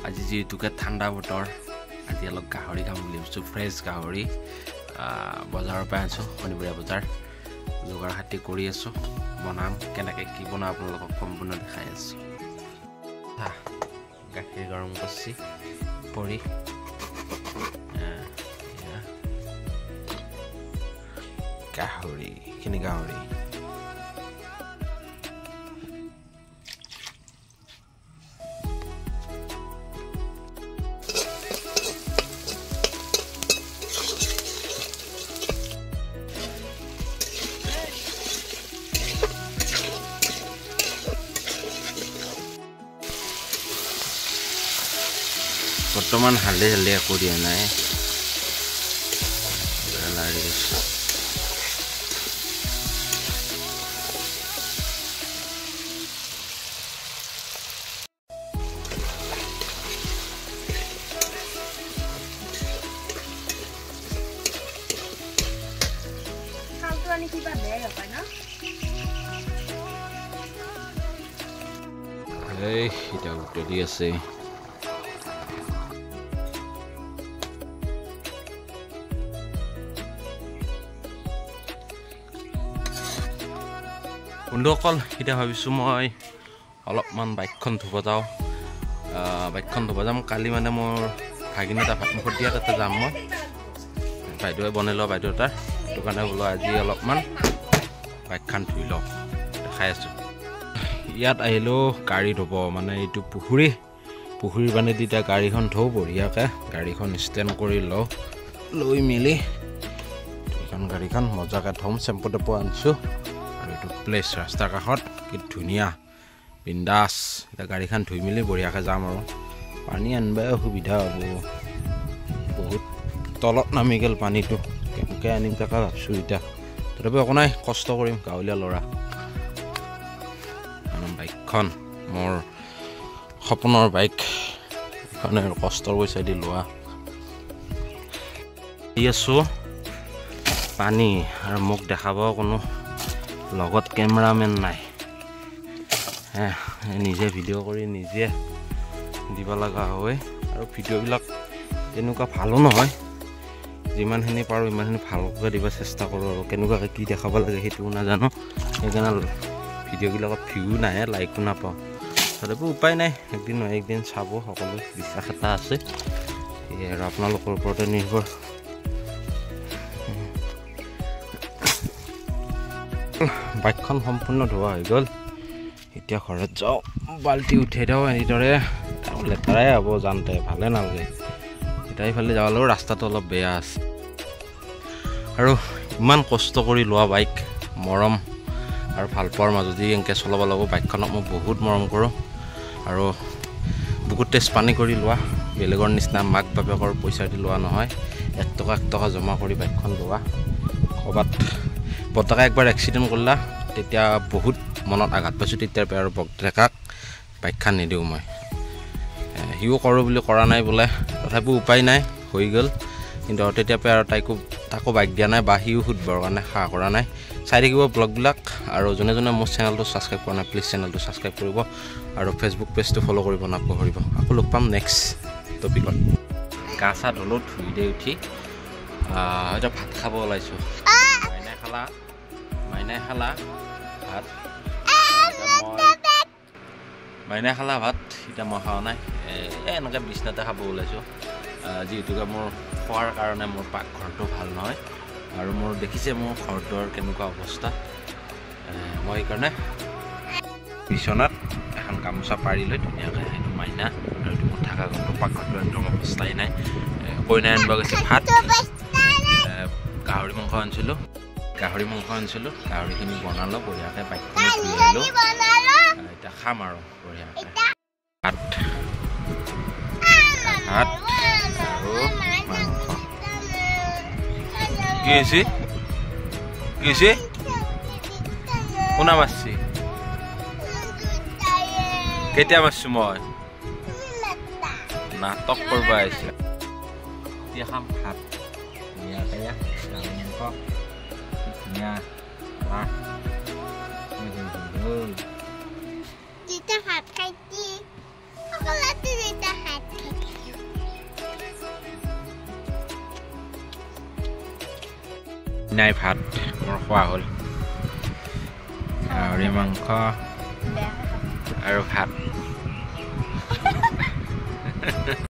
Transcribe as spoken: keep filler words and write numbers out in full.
আজি যেহেতুকে ঠাণ্ডা বতৰ আজি অলপ গাহৰি খাম বুলি ভাবিছোঁ ফ্ৰেছ গাহৰি বজাৰৰ পৰা আনিছোঁ শনিবৰীয়া বজাৰ যোগাৰ হাতি কৰি আছোঁ বনাম কেনেকৈ কি বনাওঁ আপোনালোকক সম্পূৰ্ণ দেখাই আছোঁ গাখীৰ গৰম কৰিছি পৰি গাহৰি এইখিনি গাহৰি বৰ্তমান হালে হালে একো দিয়া নাই এই এটা উতলি আছে বন্ধুসকল এতিয়া ভাবিছোঁ মই অলপমান বাইকখন ধুব যাওঁ বাইকখন ধুব যাম কালি মানে মোৰ ভাগিন এটা ভাত মুখত দিয়া তাতে যাম মই বাইদেৱে বনাই লওঁ বাইদেউ তাৰ সেইটো কাৰণে বোলো আজি অলপমান বাইকখন ধুই লওঁ দেখাই আছোঁ ইয়াত আহিলেও গাড়ী ধুব মানে এইটো পুখুৰী পুখুৰীৰ পানীত এতিয়া গাড়ীখন ধুওঁ বঢ়িয়াকৈ গাড়ীখন ষ্টেণ্ড কৰি লওঁ লৈ মেলি এইখন গাড়ীখন মজাকৈ ধুম চেম্পু টেম্পু আনিছোঁ আৰু এইটো প্লেচ ৰাস্তাৰ কাষত কি ধুনীয়া বিন্দাছ এতিয়া গাড়ীখন ধুই মেলি বঢ়িয়াকৈ যাম আৰু পানী আনিবাই অসুবিধা হ'ব বহুত তলত নামি গ'ল পানীটো কেনেকৈ আনিম তাকে ভাবছোঁ এতিয়া তথাপি একো নাই কষ্ট কৰিম গাঁৱলীয়া ল'ৰা বাইকখন মোৰ সপোনৰ বাইক এইখনে কষ্টৰ পইচা দি লোৱা দি আছোঁ পানী আৰু মোক দেখাব কোনো লগত কেমেৰামেন নাই হে নিজে ভিডিঅ' কৰি নিজে দিব লগা হয় আৰু ভিডিঅ'বিলাক তেনেকুৱা ভালো নহয় যিমানখিনি পাৰোঁ ইমানখিনি ভালকৈ দিব চেষ্টা কৰোঁ আৰু কেনেকুৱাকৈ কি দেখাব লাগে সেইটোও নাজানো সেইকাৰণে ভিডিঅ'বিলাকত ভিউ নাহে লাইকো নাপাওঁ তথাপিও উপায় নাই একদিন নহয় একদিন চাব সকলো বিশ্বাস এটা আছে সেয়ে আৰু আপোনালোকৰ ওপৰতে নিৰ্ভৰ বাইকখন সম্পূৰ্ণ ধোৱা হৈ গ'ল এতিয়া ঘৰত যাওঁ বাল্টি উঠাই দিওঁ এনেদৰে লেতেৰাই হ'ব জানতে ভালে নালাগে এতিয়া ইফালে যাবলৈও ৰাস্তাটো অলপ বেয়া আছে আৰু ইমান কষ্ট কৰি লোৱা বাইক মৰম আৰু ভাল পোৱাৰ মাজতে এনেকৈ চলাব লাগিব বাইকখনক মই বহুত মৰম কৰোঁ আৰু বহুত টেষ্ট পানী কৰি লোৱা বেলেগৰ নিচিনা মাক বাপেকৰ পইচা দি লোৱা নহয় এক টকা এক টকা জমা কৰি বাইকখন লোৱা ক'ৰবাত বৰ্তাকে একবাৰ এক্সিডেণ্ট কৰিলা তেতিয়া বহুত মনত আঘাত পাইছোঁ তেতিয়াৰ পৰা আৰু বৰ্তাকাক বাইকখন নিদিওঁ মই সিও কৰোঁ বুলি কৰা নাই বোলে তথাপিও উপায় নাই হৈ গ'ল কিন্তু তেতিয়াৰ পৰা আৰু তাইকো তাকো বাইক দিয়া নাই বা সিও সুধিবৰ কাৰণে সাহ কৰা নাই চাই থাকিব ব্লগবিলাক আৰু যোনে যোনে মোৰ চেনেলটো ছাবস্ক্ৰাইব কৰা নাই প্লিজ চেনেলটো ছাবস্ক্ৰাইব কৰিব আৰু ফেচবুক পেজটো ফ'ল' কৰিব নাপাহৰিব আকৌ লগ পাম নেক্সট টপিকত গা চা ধুলোঁ ধুই দি উঠি এতিয়া ভাত খাব ওলাইছোঁ মাইনাই খালা মাইনাই খালা ভাত মাইনাই খালা ভাত এতিয়া মই খোৱা নাই এই এনেকৈ বিচনাতে খাব ওলাইছোঁ যিহেতুকে মোৰ খোৱাৰ কাৰণে মোৰ পাকঘৰটো ভাল নহয় আৰু মোৰ দেখিছে মোৰ ঘৰটোৰ কেনেকুৱা অৱস্থা মই সেইকাৰণে বিচনাত এখন গামোচা পাৰি লৈ ধুনীয়াকৈ সেইটো মাইনা আৰু এইটো মোৰ থকা ঘৰটো পাকঘৰটো একদম অৱস্থাই নাই কইনাই আনিব গৈছে ভাত গাহৰি মাংস আনিছিলোঁ গাহৰি মাংস আনিছিলোঁ গাহৰিখিনি বনালোঁ বঢ়িয়াকৈ বাইকখনে ধুই আহিলোঁ এতিয়া খাম আৰু বঢ়িয়াকৈ ভাত ভাত আৰু মাংস কি হৈছে কি হৈছে কোনা মাৰছি কেতিয়া মাৰছোঁ মই নাটক কৰিব আহিছে এতিয়া খাম ভাত ধুনীয়াকৈ গাহৰি মাংস ধুনীয়া Kita hat kaiti. Aku latih kita hat. নাই ভাত মোৰ খোৱা হ'ল গাহৰি মাংস আৰু ভাত